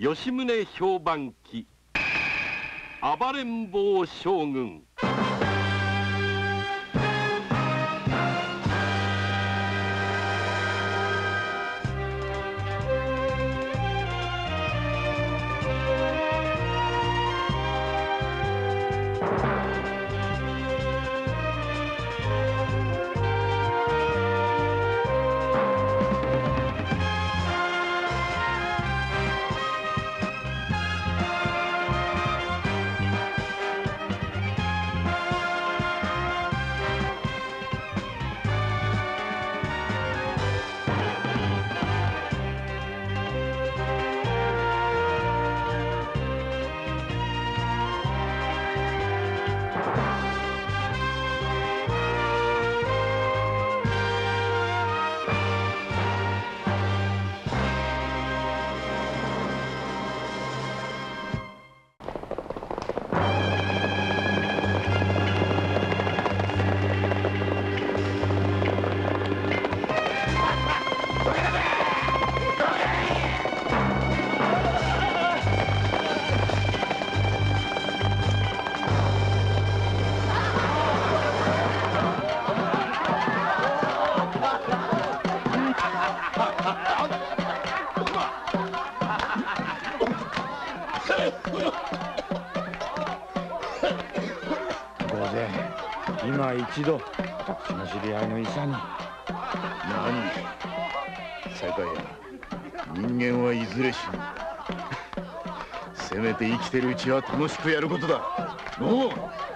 吉宗評判記暴れん坊将軍。 今一度私の知り合いの医者に。 何酒屋、人間はいずれ死ぬ。せめて生きてるうちは楽しくやることだ。おう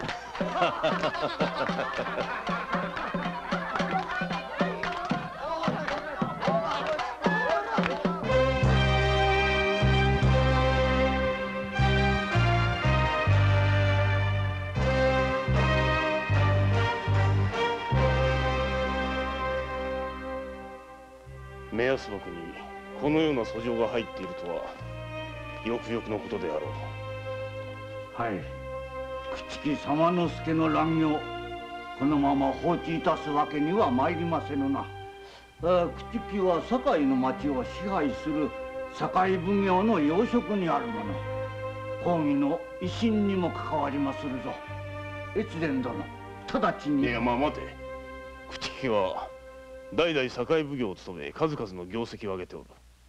目安箱にこのような訴状が入っているとはよくよくのことであろう。 はい。朽木左馬之助の乱行、このまま放置いたすわけには参りませぬな。朽木は堺の町を支配する堺奉行の要職にあるもの。公儀の威信にも関わりまするぞ。越前殿、直ちに。 いや、まあ待て。朽木は代々堺奉行を務め数々の業績を上げておる。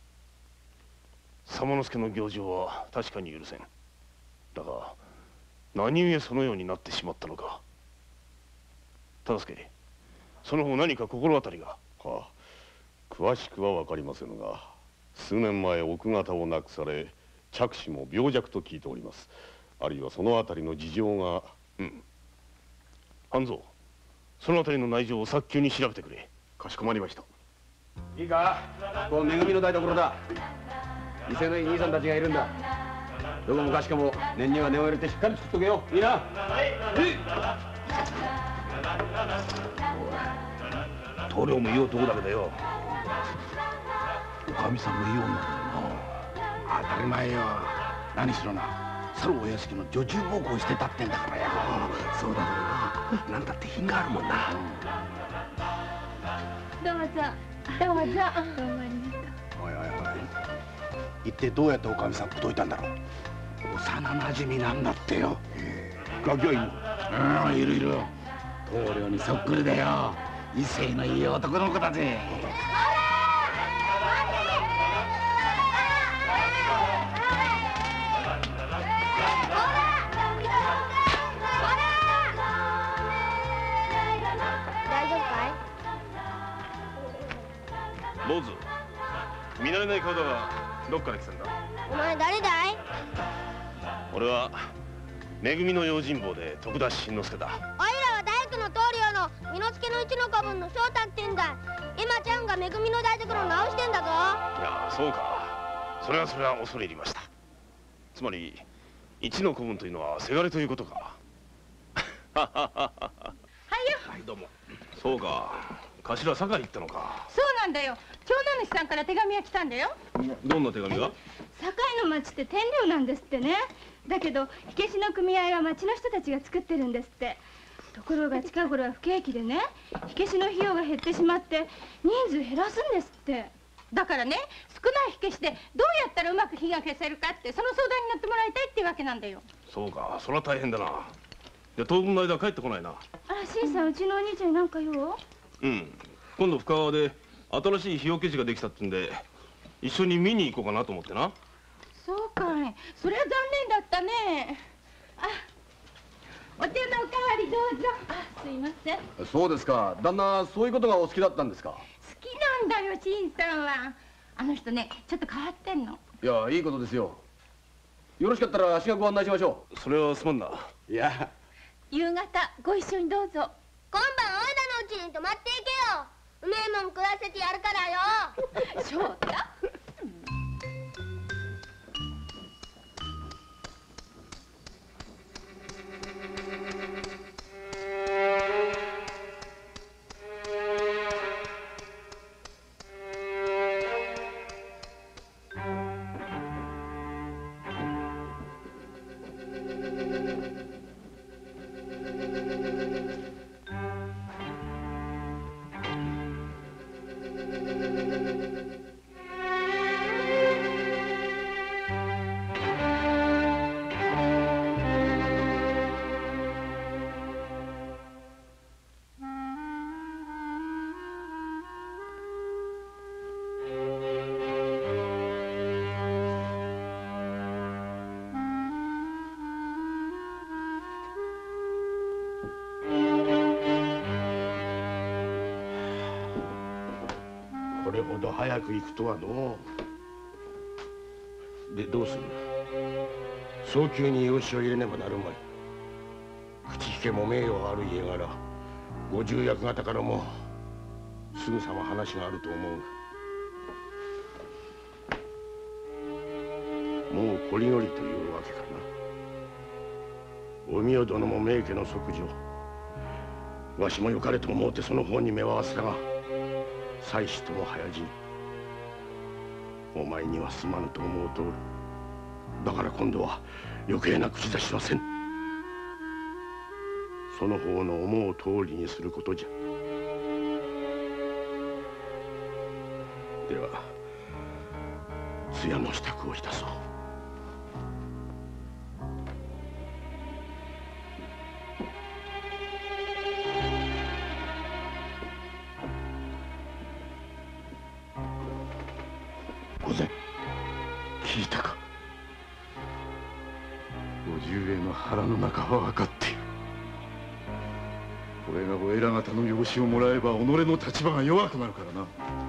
左馬之助の行状は確かに許せん。だが何故そのようになってしまったのか。忠相、その方何か心当たりが。 はあ、詳しくは分かりませぬが、数年前奥方を亡くされ着手も病弱と聞いております。あるいはそのあたりの事情が。 半蔵、そのあたりの内情を早急に調べてくれ。 かしこまりました。 いいか、ここめぐみの台所だ。威勢のいい兄さんたちがいるんだ。どこもかしこも念には念を入れてしっかり作っとけよ。いいな。はい。 棟梁もいい男だけどよ、おかみさんもいい女だよな。当たり前よ。何しろな、さるお屋敷の女中奉公してたってんだからよ。そうだろうな、なんだって品があるもんな。 どうぞどうぞ。どうもありがとう。 おいおいおい、一体どうやっておかみさん口説いたんだろう。幼なじみなんだってよ。ガキはいいの？いるいる。棟梁にそっくりだよ。威勢のいい男の子だぜ。 大丈夫かい？ 坊主、見慣れない顔だがどっから来たんだ？ お前誰だい？ 俺はめぐみの用心棒で徳田新之助だ。 おいらは大工の棟梁の巳之助の一の子分の翔太ってんだ。今ちゃんがめぐみの台所を直してんだぞ。 いや、そうか。それは恐れ入りました。つまり一の子分というのはせがれということか。 はいよ。 どうも。そうか、頭堺行ったのか。 そうなんだよ。長男主さんから手紙が来たんだよ。 どんな手紙が？ 堺の町って天領なんですってね。だけど火消しの組合は町の人たちが作ってるんですって。ところが近頃は不景気でね、火消しの費用が減ってしまって人数減らすんですって。 だからね、少ない火消しでどうやったらうまく火が消せるかって、その相談に乗ってもらいたいってわけなんだよ。 そうか、それは大変だな。じゃあ当分の間帰ってこないな。 新さん、うちのお兄ちゃんに何か言おう？ うん。今度深川で新しい火桶地ができたってんで、一緒に見に行こうかなと思ってな。 そうかい。それは残念だったね。あ、お茶のおかわりどうぞ。あ、すいません。 そうですか。旦那そういうことがお好きだったんですか？ 好きなんだよ、新さんは。あの人ね、ちょっと変わってんの。 いや、いいことですよ。よろしかったら足がご案内しましょう。それはすまんな。 いや、 夕方ご一緒にどうぞ。 今晩おいらのうちに泊まっていけよ。うめえもん食わせてやるからよ。 翔太。 これほど早く行くとはのう。で、どうする？早急に養子を入れねばなるまい。口利けも名誉ある家柄、ご重役方からもすぐさま話があると思う。もうこりごりというわけかな。おみよ殿も名家の息女、わしもよかれと思うてその方に目を合わせたが、妻子とも早死に。お前にはすまぬと思うとおる。だから今度は余計な口出しはせん。その方の思う通りにすることじゃ。では通夜の支度をいたそう。御前、聞いたか？ 叔父上の腹の中は分かっている。俺がお偉方の養子をもらえば己の立場が弱くなるからな。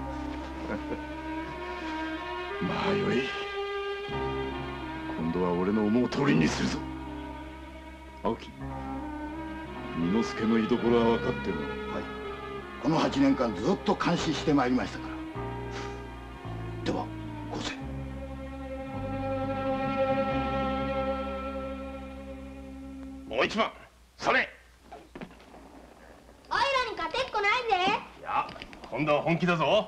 まあよい。今度は俺の思う通りにするぞ。青木、巳之助の居所は分かってるの？はい。 この8年間ずっと監視してまいりましたから。では御前。 もう一番それ。 おいらに勝てっこないぜ。 いや、今度は本気だぞ。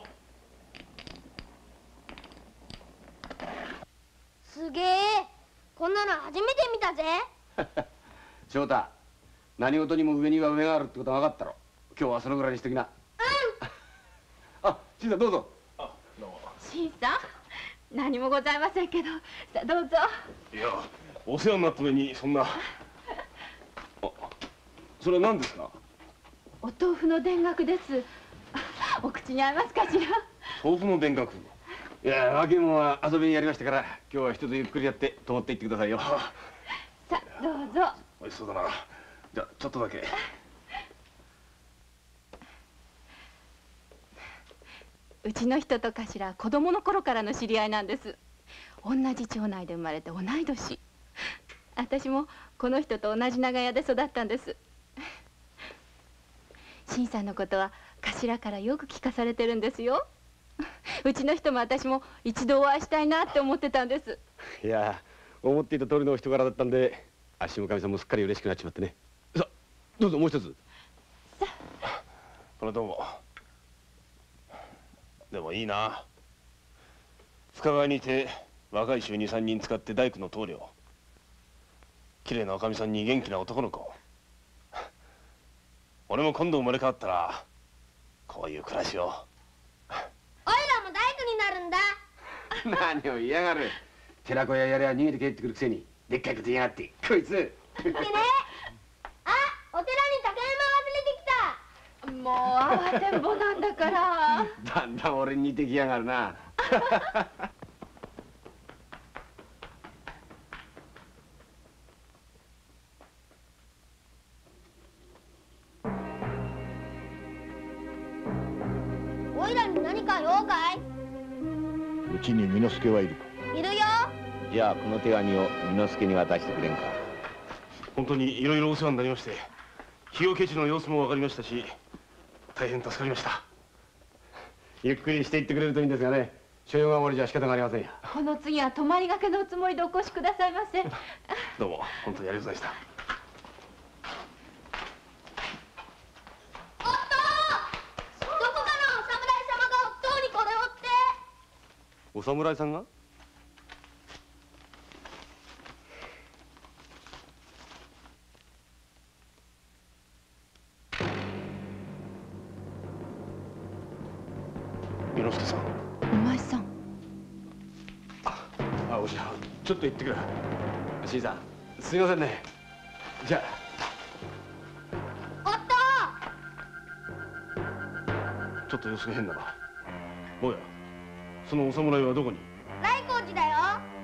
すげえ、こんなの初めて見たぜ。 翔太、何事にも上には上があるってことは分かったろ。今日はそのぐらいにしときな。あ、新さんどうぞ。 新さん、何もございませんけど、さあどうぞ。 いや、お世話になった上にそんな。それは何ですか？ お豆腐の田楽です。お口に合いますかしら？ 豆腐の田楽。 いや、若いもんは遊びにやりましたから、今日は一つゆっくりやって泊まっていってくださいよ。 さあどうぞ。 美味しそうだな。じゃあちょっとだけ。 うちの人とかしら子供の頃からの知り合いなんです。同じ町内で生まれて同い年。私もこの人と同じ長屋で育ったんです。新さんのことは頭からよく聞かされてるんですよ。うちの人も私も一度お会いしたいなって思ってたんです。 いや、思っていた通りのお人柄だったんで、足もかみさんもすっかり嬉しくなっちまってね。さあ、どうぞもう一つ。 これどうも。でもいいな。深川にいて若い衆2、3人使って大工の棟梁。綺麗なおかみさんに元気な男の子。俺も今度生まれ変わったらこういう暮らしを。 おいらも大工になる何を言いやがる。寺子屋やれば逃げて帰ってくるくせにでっかいこと言いやがってこいつ。 ねえ、あ、お寺に竹馬忘れてきた。 もう慌てんぼなんだから。 だんだん俺に似てきやがるな。 おいらに何か用かい？ うちに巳之助はいるか？ いるよ。 じゃあこの手紙を巳之助に渡してくれんか。 本当にいろいろお世話になりまして、日よけ地の様子も分かりましたし、大変助かりました。 ゆっくりしていってくれるといいんですがね。所用が終わりじゃ仕方がありませんや。 この次は泊まりがけのおつもりでお越しくださいませ。 どうも本当にありがとうございました。 どこかのお侍様が夫にこれをって。 お侍さんが？巳之助さん。 お前さん。 あ、おじゃん、ちょっと行ってくる。新さん、すいませんね。じゃあ。 ちょっと様子が変だな。坊や、そのお侍はどこに？ 来光寺だよ。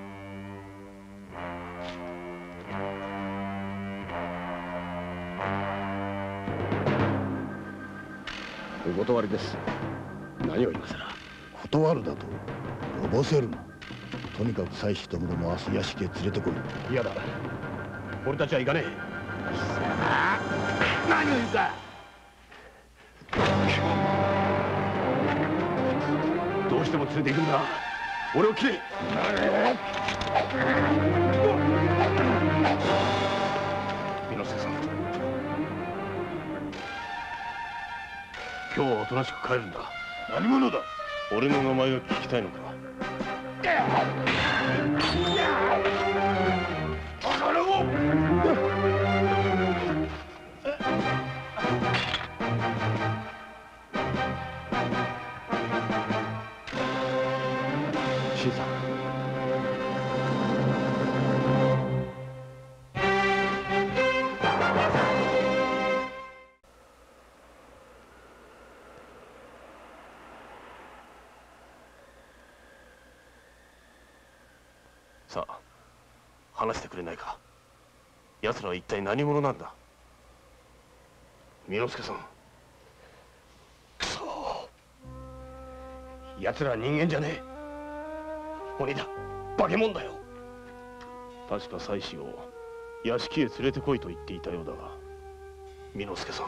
お断りです。何を今さら。 断るだとのぼせるな。とにかく妻子ともども明日屋敷へ連れてこい。 嫌だ。俺たちは行かねえ。何を言うか。どうしても連れて行くんだ。俺を切れ。 巳之助さん、今日はおとなしく帰るんだ。 何者だ。 俺の名前が聞きたいのか？ 新さん。 さあ、話してくれないか。奴らは一体何者なんだ？巳之助さん。 くそ。奴らは人間じゃねえ。鬼だ。化け物だよ。 確か妻子を屋敷へ連れてこいと言っていたようだが、巳之助さん。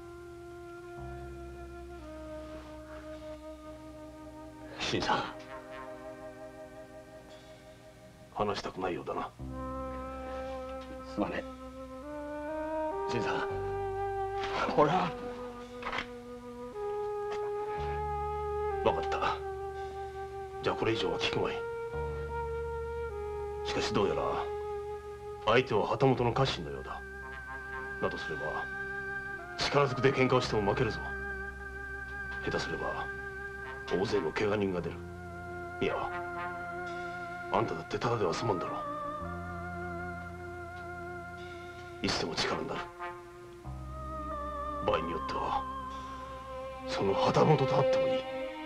新さん。 話したくないようだな。 すまねえ。新さん。俺は。 分かった。じゃあこれ以上は聞くまい。しかしどうやら相手は旗本の家臣のようだ。だとすれば力ずくで喧嘩をしても負けるぞ。下手すれば大勢の怪我人が出る。いや、あんただってただでは済まんだろう。いつでも力になる。場合によってはその旗本と会ってもい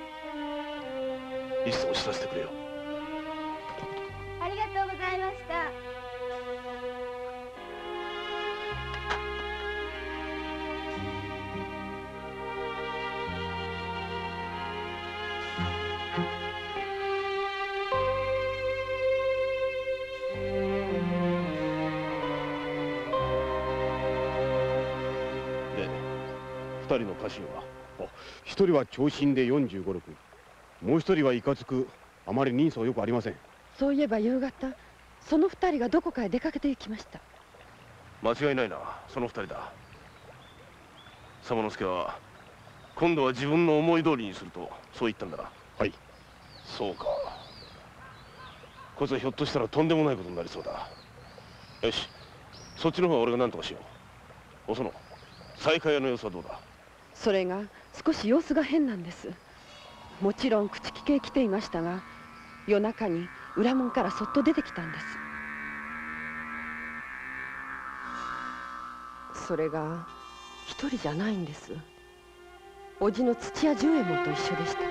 い。いつでも知らせてくれよ。 ありがとうございました。 で、二人の家臣は？ 一人は長身で45、6。もう一人はいかつく、あまり人相よくありません。 そういえば夕方、その二人がどこかへ出かけて行きました。 間違いないな、その二人だ。左馬之助は今度は自分の思い通りにするとそう言ったんだな。 はい。 そうか。こいつはひょっとしたらとんでもないことになりそうだ。よし、そっちの方は俺が何とかしよう。おその、西海屋の様子はどうだ？ それが少し様子が変なんです。もちろん口利けへ来ていましたが、 夜中に裏門からそっと出てきたんです。それが一人じゃないんです。叔父の土屋十右衛門と一緒でした。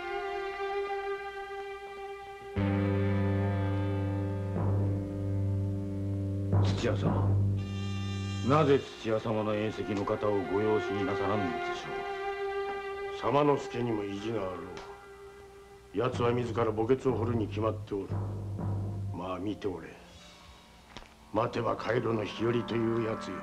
土屋様、なぜ土屋様の宴席の方をご養子になさらんのでしょう。 左馬之助にも意地があろう。奴は自ら墓穴を掘るに決まっておる。まあ見ておれ。待てば帰路の日和というやつよ。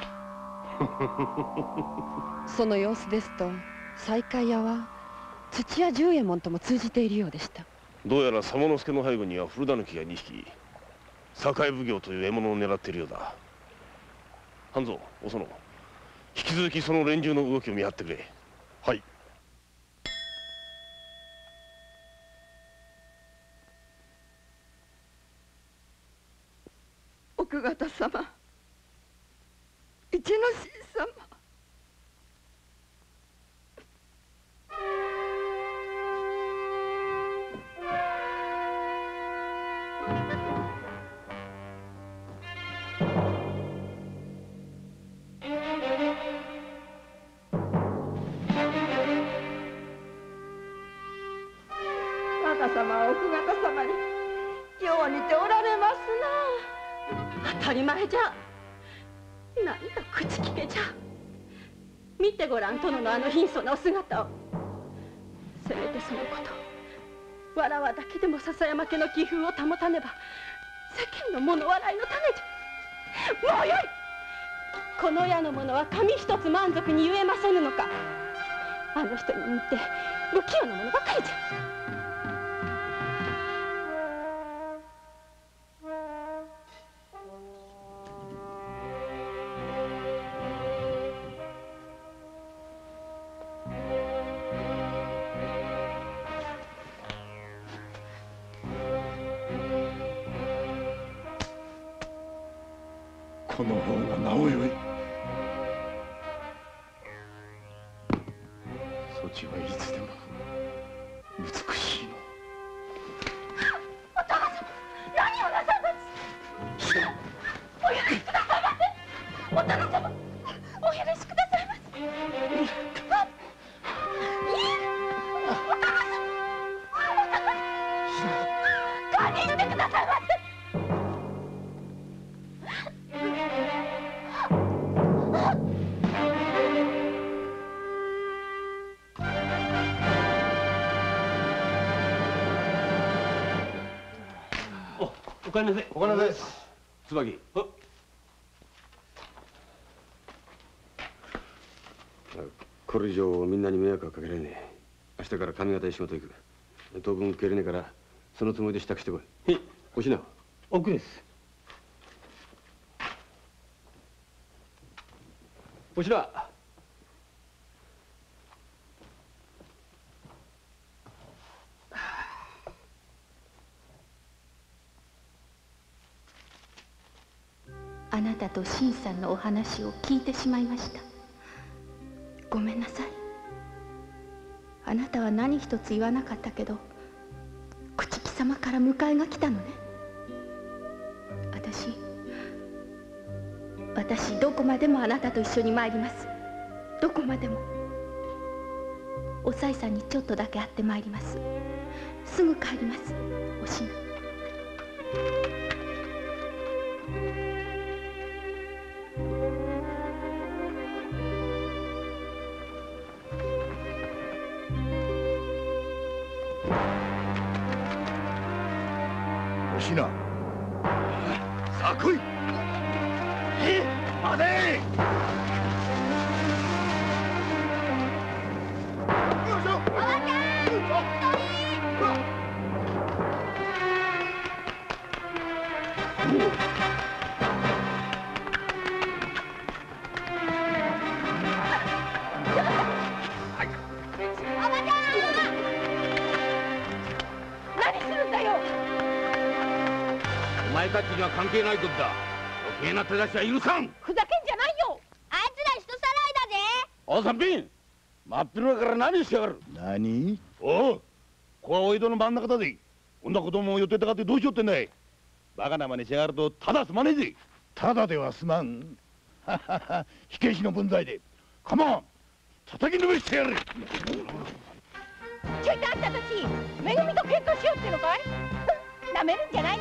その様子ですと西海屋は土屋十右衛門とも通じているようでした。 どうやら左馬之助の背後には古狸が2匹、堺奉行という獲物を狙っているようだ。半蔵、お園、引き続きその連中の動きを見張ってくれ。はい。 奥方様、一之進様。 若様は奥方様によう似ておられますな。当たり前じゃ。何が口利けじゃ。見てごらん、殿のあの貧相なお姿を。せめてそのことわらわだけでも笹山家の気風を保たねば世間の物笑いの種じゃ。もうよい。この家の者は紙一つ満足に言えませぬのか。あの人に似て不器用なものばかりじゃ。 この方がなおよい。そちはいつでも美しいの。 お殿様、何をなさいます。お許しくださいませ。お殿様、お許しくださいませ。お殿様、堪忍してくださいませ。 おかえりなさい。 おかえりなさい。椿。これ以上みんなに迷惑はかけられねえ。明日から上方へ仕事行く。当分受け入れねえからそのつもりで支度してこい。はい。おしな。 奥です。おしな。 あなたと新さんのお話を聞いてしまいました。ごめんなさい。あなたは何一つ言わなかったけど、朽木様から迎えが来たのね。私どこまでもあなたと一緒に参ります。どこまでも。おさいさんにちょっとだけ会って参ります。すぐ帰ります。おしな。 おしな。さあ来い。待て。 何するんだよ。 お前たちには関係ないことだ。余計な手出しは許さん。 ふざけんじゃないよ。 あいつら人さらいだぜ。 お三品、真っ昼間から何してやがる。 何？ おう、ここはお江戸の真ん中だぜ。 こんな子供を寄ってたかってどうしようってんだい。バカな真似しやがるとただすまねえぜ。 ただではすまん。火消しの分際で。カモン、叩きのめしてやれ。 ちょいとあんたたち、めぐみと喧嘩しようってのかい？なめるんじゃないよ。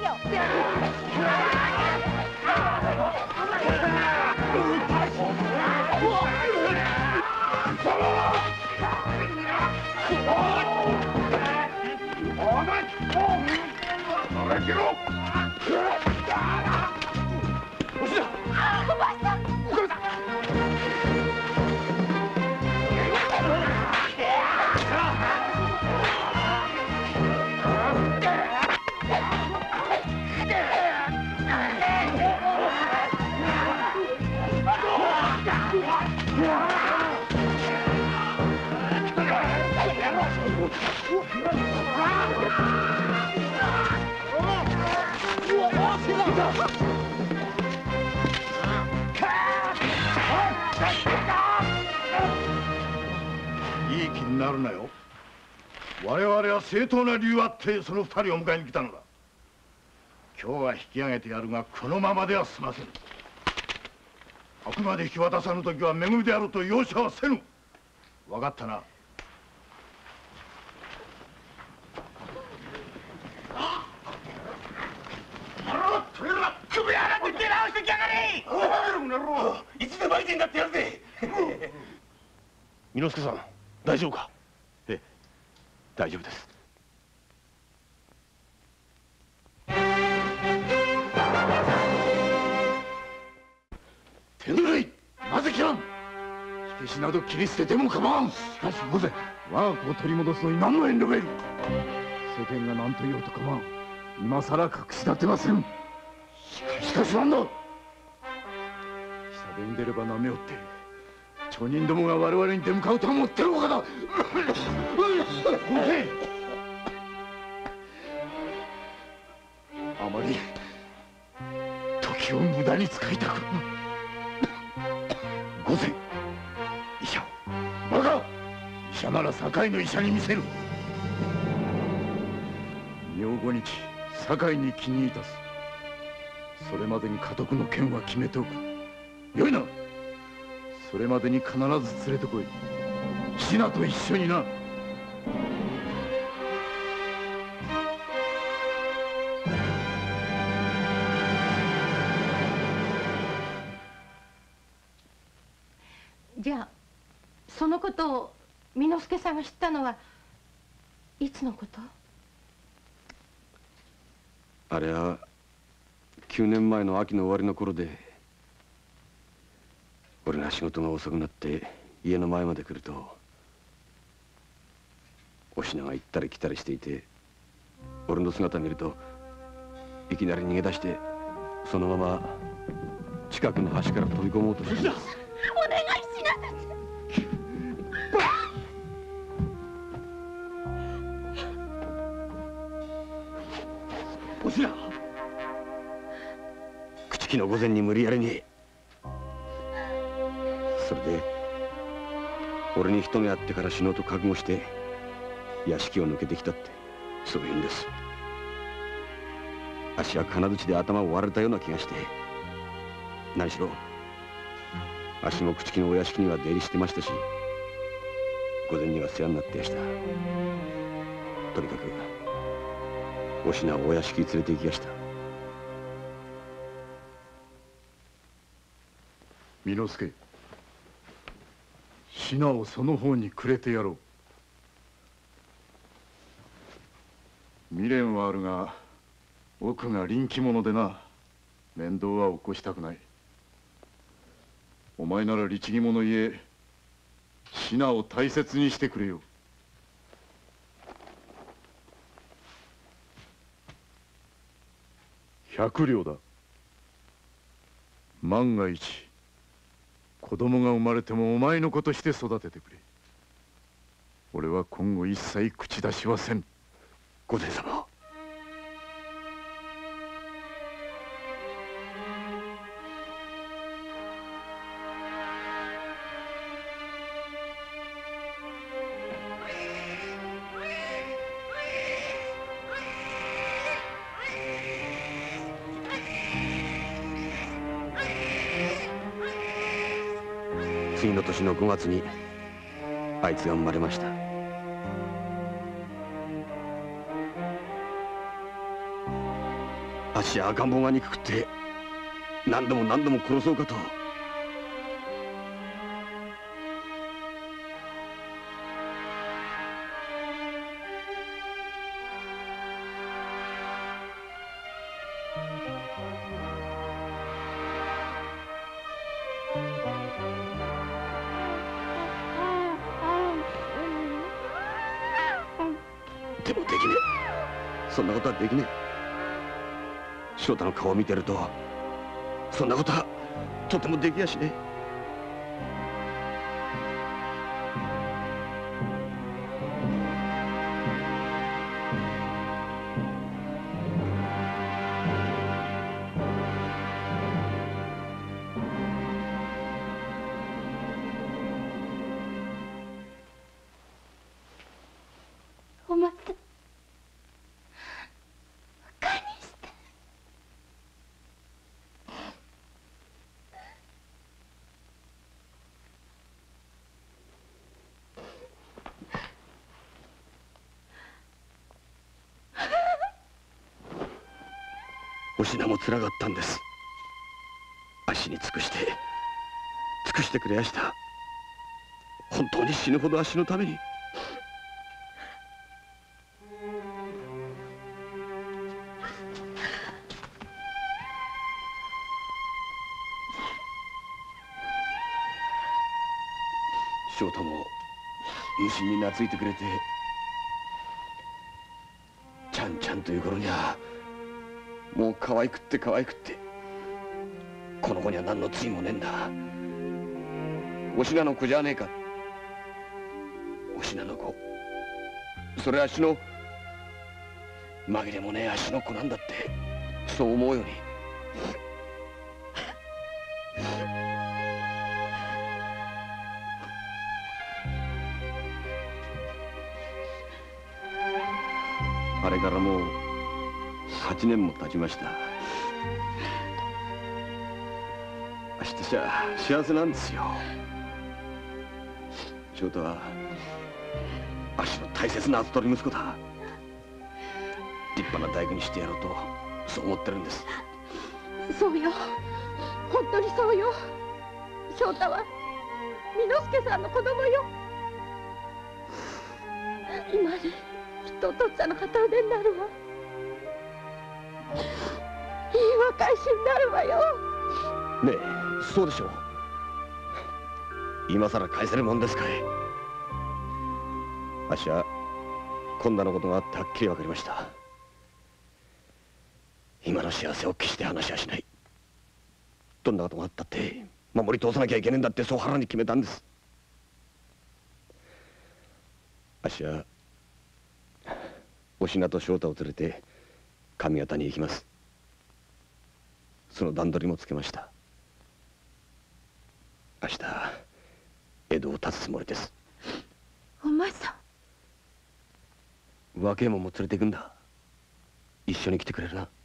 いい気になるなよ。我々は正当な理由あってその二人を迎えに来たのだ。今日は引き上げてやるがこのままでは済ませぬ。あくまで引き渡さぬ時はめぐみであると容赦はせぬ。分かったな。 首洗って出直してきやがれ。いつでも相手になってやるぜ。 巳之助さん、大丈夫か？ええ、大丈夫です。 手ぬるい、なぜ切らん？火消しなど切り捨てても構わん。しかし御前、我が子を取り戻すのに何の遠慮がいる？世間が何と言おうと構わん。今さら隠し立てません。しかしなんだ。下手に出ればなめおって町人どもが我々に出向かうと思ってるのかだ。御前、あまり時を無駄に使いたくない。御前、医者を。バカ！医者なら堺の医者に見せる。明後日堺に記入いたす。それまでに家督の件は決めておく。よいな。それまでに必ず連れてこい。シナと一緒にな。 じゃあそのことを巳之助さんが知ったのはいつのこと？ あれは9年前の秋の終わりの頃で、俺が仕事が遅くなって家の前まで来るとお品が行ったり来たりしていて、俺の姿見るといきなり逃げ出してそのまま近くの橋から飛び込もうとして。 お願いしなさい。 おしら、朽木の御前に無理やりに。それで俺に一目会ってから死のうと覚悟して屋敷を抜けてきたって、そう言うんです。足は金槌で頭を割られたような気がして、何しろ足も朽木のお屋敷には出入りしてましたし、御前には世話になってやした。とにかくお品をお屋敷に連れて行きやした。 巳之助、品をその方にくれてやろう。未練はあるが奥が臨機者でな、面倒は起こしたくない。お前なら律儀者ゆえ品を大切にしてくれよ。100両だ。万が一子供が生まれてもお前の子として育ててくれ。俺は今後一切口出しはせん。 御前様。 次の年の5月にあいつが生まれました。あっしは赤ん坊が憎くて何度も何度も殺そうかと。でもできねえ。そんなことはできねえ。翔太の顔を見てるとそんなことはとてもできやしねえ。 おまたバカにして。 お品もつらかったんです。あっしに尽くしてくれやした。本当に死ぬほどあっしのために。翔太も無心に懐いてくれて、ちゃんちゃんという頃にはもう可愛くって可愛くって、この子には何の罪もねえんだ。お品の子じゃねえか。お品の子、それあっしの紛れもねえあっしの子なんだって、そう思うように。あれからもう8年も経ちました。あっしたちは幸せなんですよ。翔太はあっしの大切な跡取り息子だ。立派な大工にしてやろうとそう思ってるんです。 そうよ、本当にそうよ。翔太は巳之助さんの子供よ。今にきっとお父っつぁんの片腕になるわ。いい和返しになるわよ。 ねえ、そうでしょう。今さら返せるもんですかい。あっしは今度のことがあってはっきり分かりました。今の幸せを決して話はしない。どんなことがあったって守り通さなきゃいけねえんだって、そう腹に決めたんです。あっしはお品と翔太を連れて上方に行きます。その段取りもつけました。明日江戸を立つつもりです。 お前さん、若えもんも連れて行くんだ。一緒に来てくれるな。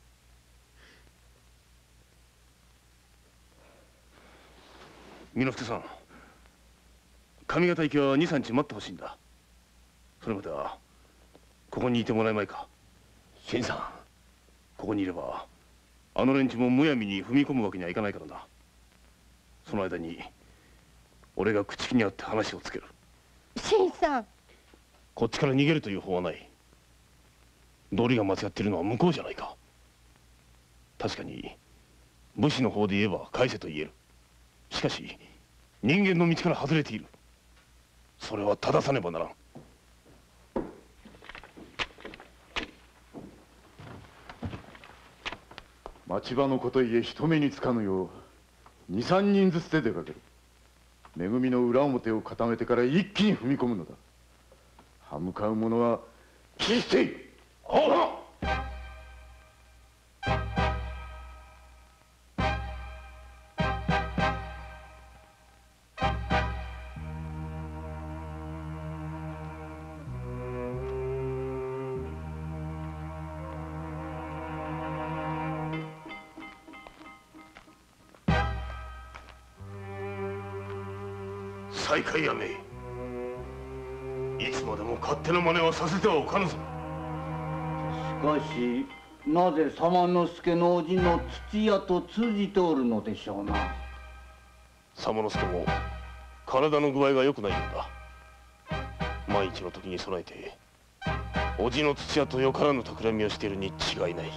巳之助さん、上方行きは2、3日待ってほしいんだ。それまではここにいてもらえまいか。 新さん、 ここにいればあの連中もむやみに踏み込むわけにはいかないからな。その間に俺が口木に会って話をつける。 新さん、 こっちから逃げるという法はない。道理が間違っているのは向こうじゃないか。確かに武士の方で言えば返せと言える。しかし人間の道から外れている。それは正さねばならん。 町場のことゆえ人目につかぬよう2、3人ずつで出かける。めぐみの裏表を固めてから一気に踏み込むのだ。歯向かう者は斬り捨てい。 再会やめ。いつまでも勝手な真似はさせてはおかぬぞ。 しかしなぜ左馬之助の叔父の土屋と通じておるのでしょうな。 左馬之助も体の具合が良くないようだ。万一の時に備えて叔父の土屋とよからぬ企みをしているに違いない。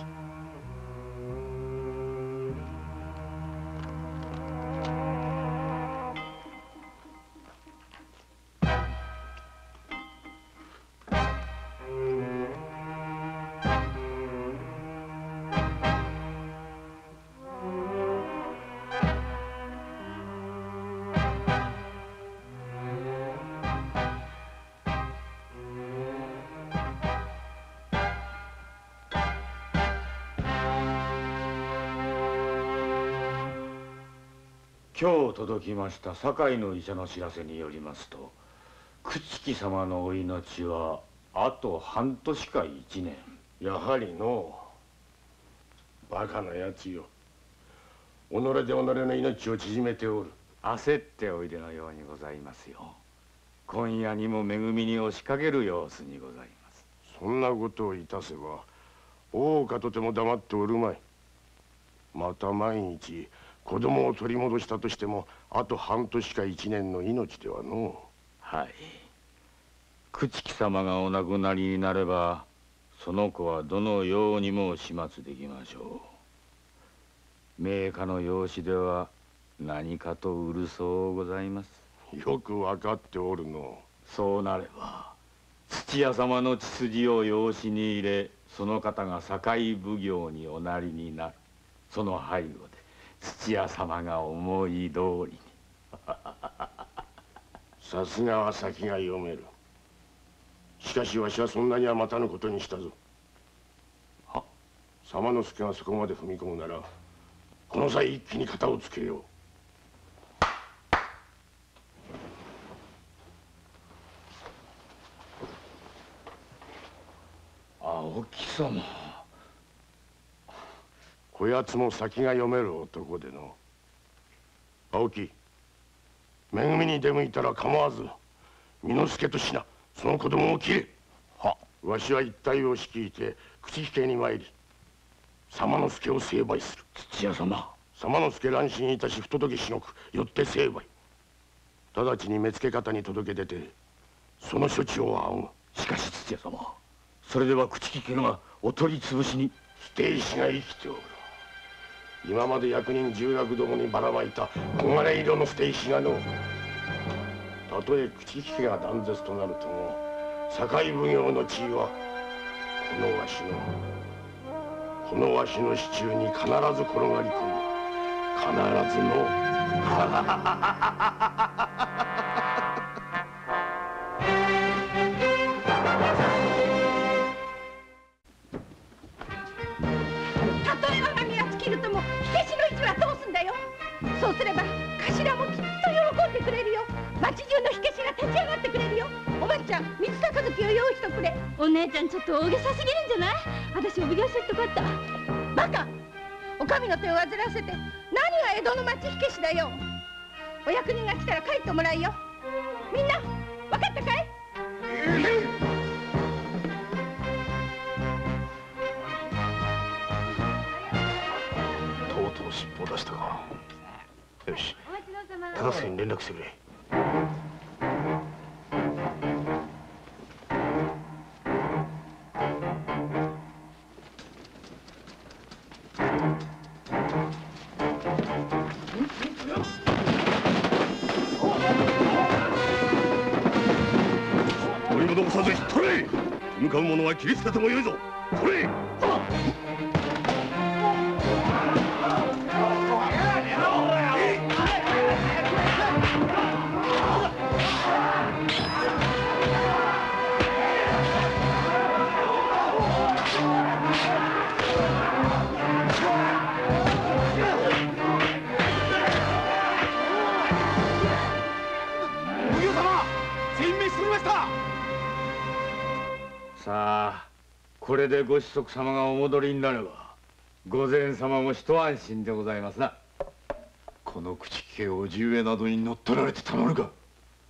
今日届きました堺の医者の知らせによりますと、朽木様のお命はあと半年か1年。 やはりのバカなやつよ。己で己の命を縮めておる。 焦っておいでのようにございますよ。今夜にもめぐみに押しかける様子にございます。 そんなことをいたせば大岡とても黙っておるまい。また万一子供を取り戻したとしてもあと半年か1年の命ではの。 はい。朽木様がお亡くなりになればその子はどのようにも始末できましょう。名家の養子では何かとうるそうございます。 よくわかっておるの。 そうなれば土屋様の血筋を養子に入れ、その方が堺奉行におなりになる。その背後で土屋様が思い通りに。 さすがは先が読める。しかしわしはそんなには待たぬことにしたぞ。は？左馬之助がそこまで踏み込むならこの際一気に片をつけよう。 青木様。 こやつも先が読める男での。青木、めぐみに出向いたら構わず巳之助としなその子供を切れ。はわしは一帯を率いて朽木家に参り左馬之助を成敗する。 土屋様。 左馬之助乱心いたし不届きしごくよって成敗。直ちに目付方に届け出てその処置を仰ぐ。 しかし土屋様、それでは朽木家がお取り潰しに。 捨て石が生きておる。今まで役人重役どもにばらまいた黄金色の捨て石がの。たとえ朽木家が断絶となるとも堺奉行の地位はこのわしの手中に必ず転がり込む。必ずの。 たとえ我が身が尽きるとも火消しの位置はどうすんだよ。そうすれば頭もきっと喜んでくれるよ。町中の火消しが立ち上がってくれるよ。おばあちゃん、水杯を用意しとくれ。 お姉ちゃんちょっと大げさすぎるんじゃない？私お奉行所行っとこうっと。 バカ！お上の手を煩わせて何が江戸の町火消しだよ。お役人が来たら帰ってもらいよ。みんな分かったかい？ とうとう尻尾を出したか。よし、忠相に連絡してくれ。 取り戻さず取れ。向かう者は切り捨ててもよいぞ。取れ。 さあ、これでご子息様がお戻りになれば御前様も一安心でございますな。 この朽木家叔父上などに乗っ取られてたまるか。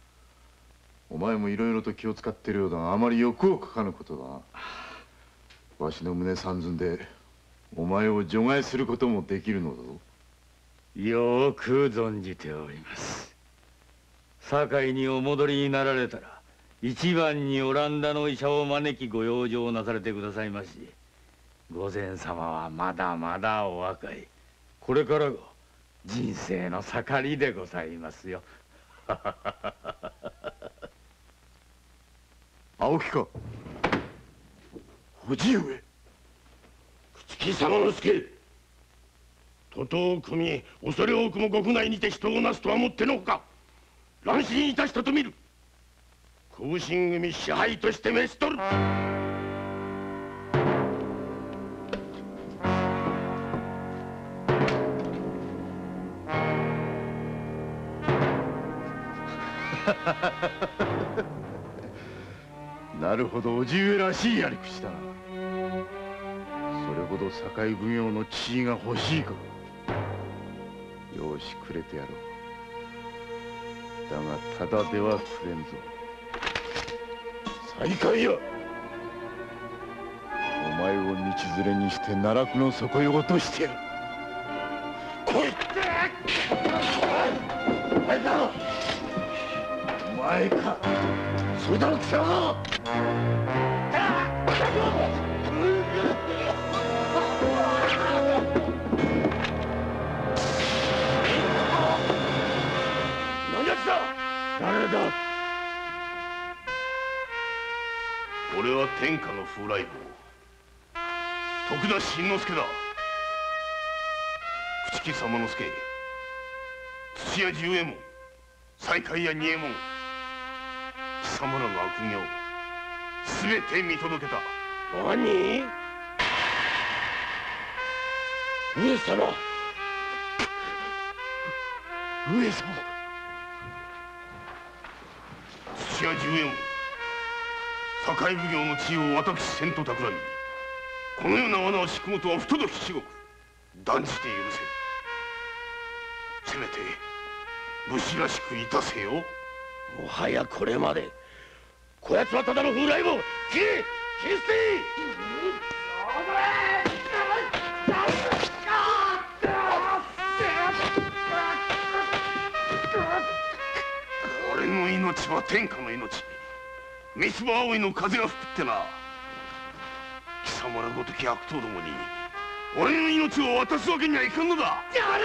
お前もいろいろと気を使ってるようだが、あまり欲をかかぬことだな。わしの胸三寸でお前を除外することもできるのだぞ。 よく存じております。堺にお戻りになられたら一番にオランダの医者を招きご養生なされてくださいまし。御前様はまだまだお若い。これからが人生の盛りでございますよ。 青木か。叔父上。 朽木様之助、徒党を組み恐れ多くも国内にて人をなすとはもってのほか、乱心いたしたと見る。後進組支配として召しとる。 なるほど、叔父上らしいやり口だな。それほど堺奉行の地位が欲しいか。よし、くれてやろう。だがただではくれんぞ。 西海屋、 お前を道連れにして奈落の底へ落としてやる。 来い。 お前か。 それだろ貴様。何やつだ。 誰だ。 俺は天下の風来坊徳田新之助だ。朽木様之助、土屋十右衛門、西海屋二右衛門、貴様らの悪行すべて見届けた。何？上様。 上様。 土屋十右衛門、堺奉行の地位を私せんと企み、このような罠を敷くことは不届き至極、断じて許せ。せめて武士らしくいたせよ。もはやこれまで。こやつはただの風来坊。切れ切り捨て。俺の命は天下の命。三つ葉葵の風が吹くってな。貴様らごとき悪党どもに俺の命を渡すわけにはいかんのだ。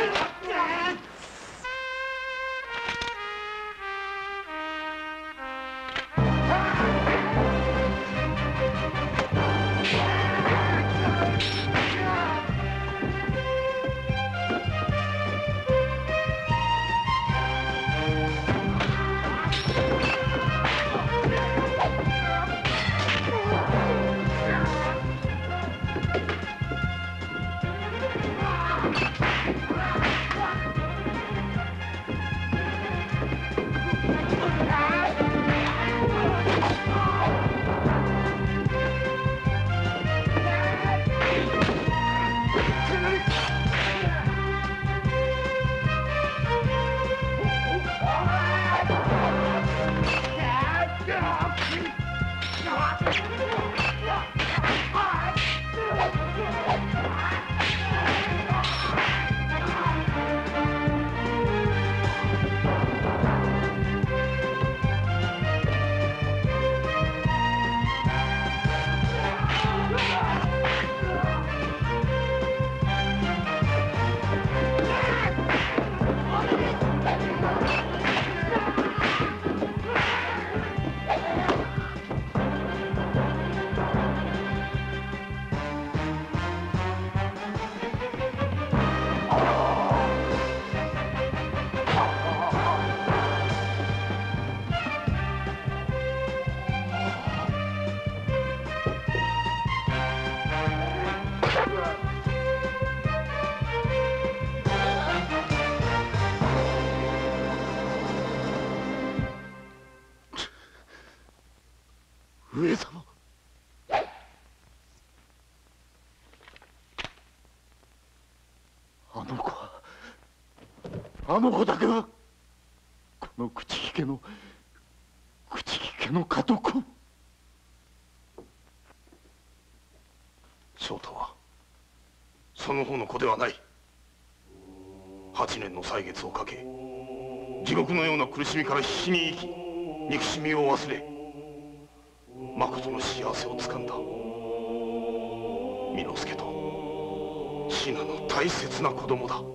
上様。あの子だけはこの朽木家の朽木家の家督。 翔太はその方の子ではない。8年の歳月をかけ地獄のような苦しみから必死に生き、憎しみを忘れまことの幸せをつかんだ巳之助と信濃の大切な子供だ。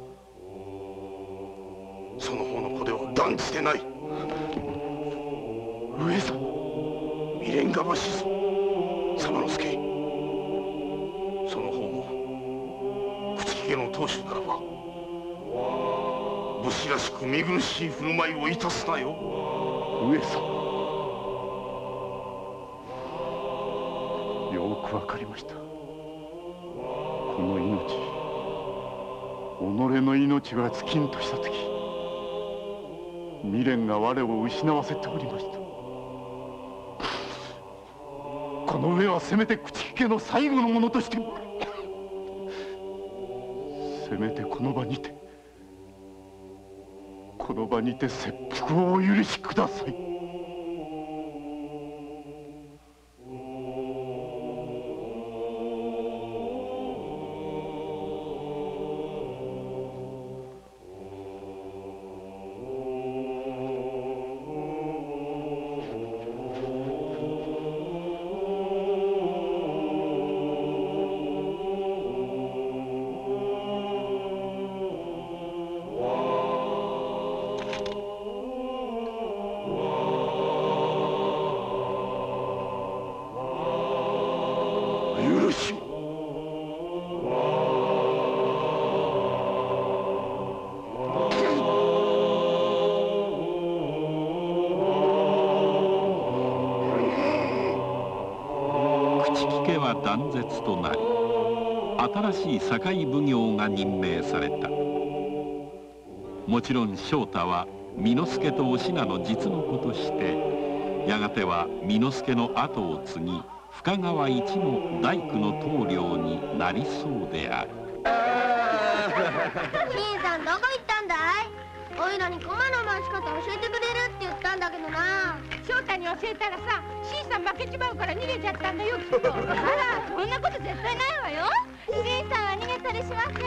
その方の子では断じてない。 上様、 未練がましいぞ左馬之助。その方も朽木家の当主ならば武士らしく見苦しい振る舞いをいたすなよ。 上様、よくわかりました。この命、己の命が尽きんとした時、未練が我を失わせておりました。この上はせめて朽木家の最後のものとして、せめてこの場にて切腹をお許しください。 断絶となり、新しい堺奉行が任命された。もちろん翔太は巳之助とお品の実の子として、やがては巳之助の後を継ぎ深川一の大工の棟梁になりそうである。 新さんどこ行ったんだい？おいらに駒の回し方教えてくれるって言ったんだけどな。 翔太に教えたらさ、新さん負けちまうから逃げちゃったんだよ、きっと。あら、そんなこと絶対ないわよ。新さんは逃げたりしません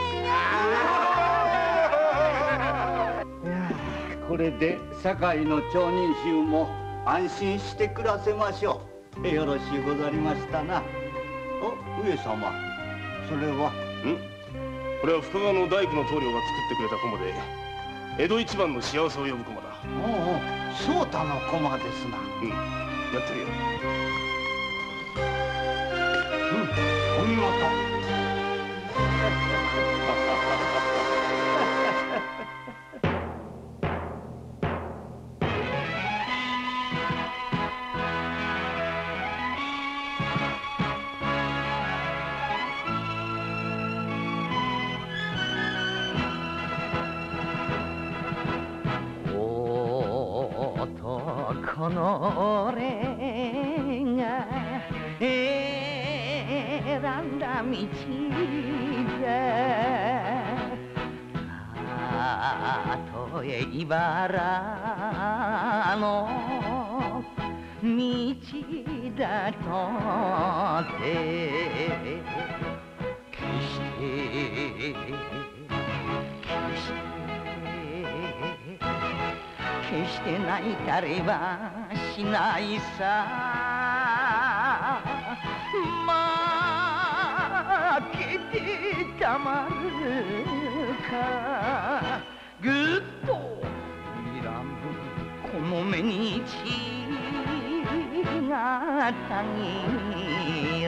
よ。これで堺の町人衆も安心して暮らせましょう。よろしゅうござりましたな。お、上様、それは？ これは深川の大工の棟梁が作ってくれた駒で、江戸一番の幸せを呼ぶ駒だ。 おうおう、翔太の駒ですな。 やってるよ。 お見事。 この俺が選んだ道だ。たとえ茨の道だとて決して泣いたりはしないさ。負けてたまるか。ぐっと睨むこの目に血がたぎる。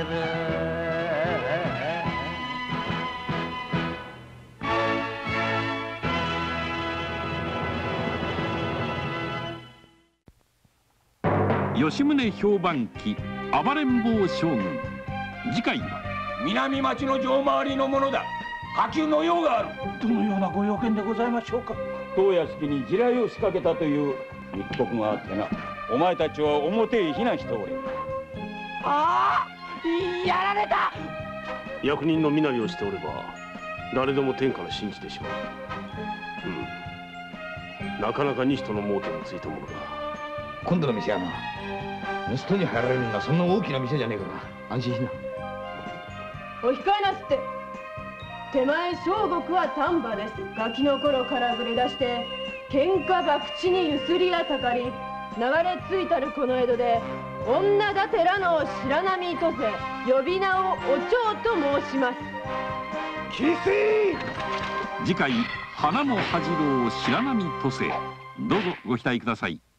吉宗評判記暴れん坊将軍。次回は南町の城回りの者だ。下級の用がある。 どのようなご用件でございましょうか？ 当屋敷に地雷を仕掛けたという密告があってな。お前たちは表へ避難しておれ。 ああ、やられた。 役人の身なりをしておれば誰でも天から信じてしまう。なかなか西との盲点をついたものだ。 今度の店はな、盗人に入られるのはそんな大きな店じゃねえから安心しな。 お控えなすって。手前小国は丹波です。ガキの頃からぶれ出して喧嘩ば口にゆすりやたかり、流れ着いたるこの江戸で女だてらの白波とせ、呼び名をお蝶と申します。 起立。 次回花も恥じろう白波とせ、どうぞご期待ください。